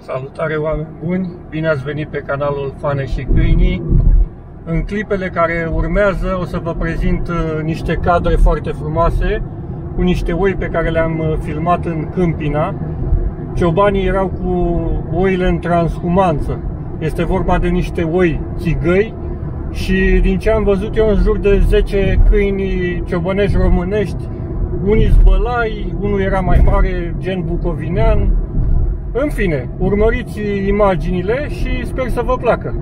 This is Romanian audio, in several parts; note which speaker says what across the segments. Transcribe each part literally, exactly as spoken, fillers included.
Speaker 1: Salutare, oameni buni! Bine ați venit pe canalul Fane și Câinii. În clipele care urmează o să vă prezint niște cadre foarte frumoase cu niște oi pe care le-am filmat în Câmpina. Ciobanii erau cu oile în transhumanță. Este vorba de niște oi țigăi și din ce am văzut eu în jur de zece câini ciobănești românești, unii zbălai, unul era mai mare, gen bucovinean. În fine, urmăriți imaginile și sper să vă placă.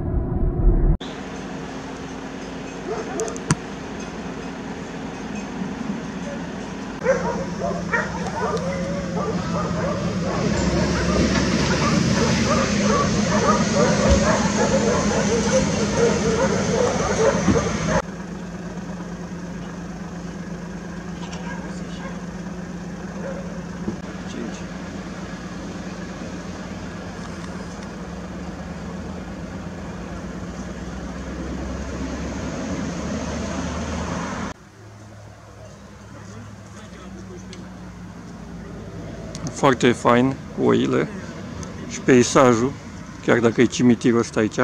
Speaker 1: Foarte fain cu oile și peisajul, chiar dacă e cimitirul ăsta aici,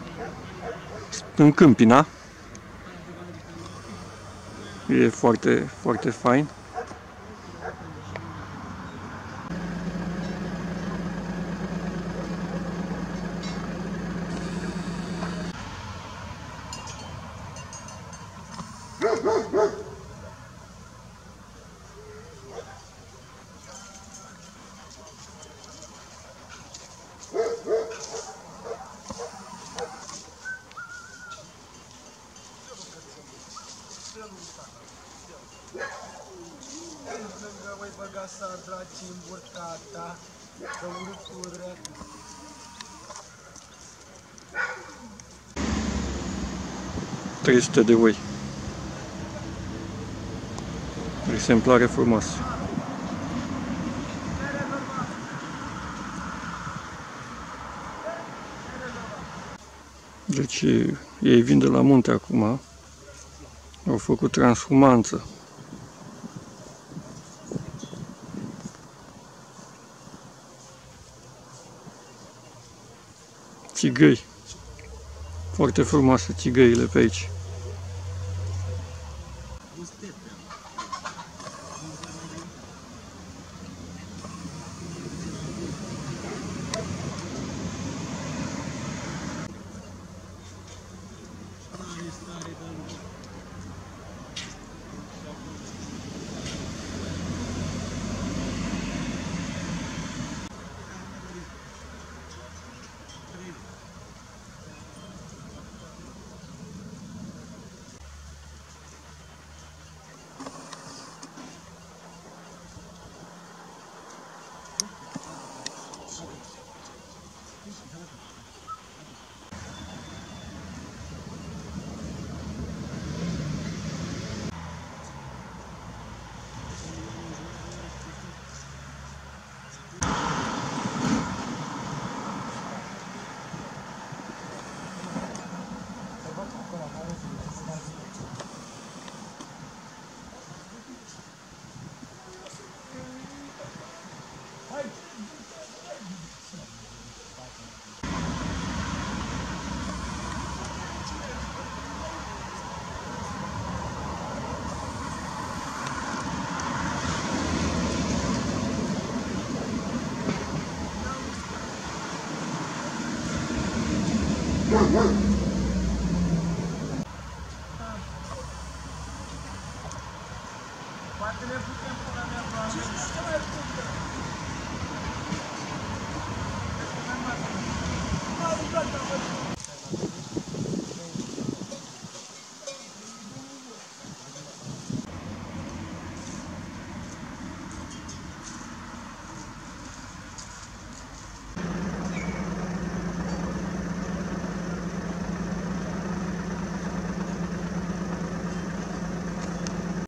Speaker 1: în Câmpina. E foarte, foarte fain.
Speaker 2: Voi băga sardraci în burcata, că urătură.
Speaker 1: trei sute de oi. Exemplare frumoase. Deci ei vin de la munte acum. Au făcut transhumanță. Țigăi. Foarte frumoase țigăile pe aici.
Speaker 2: Poate-ne putem pula mea bani. Ce mai putem? Nu, nu, nu, nu.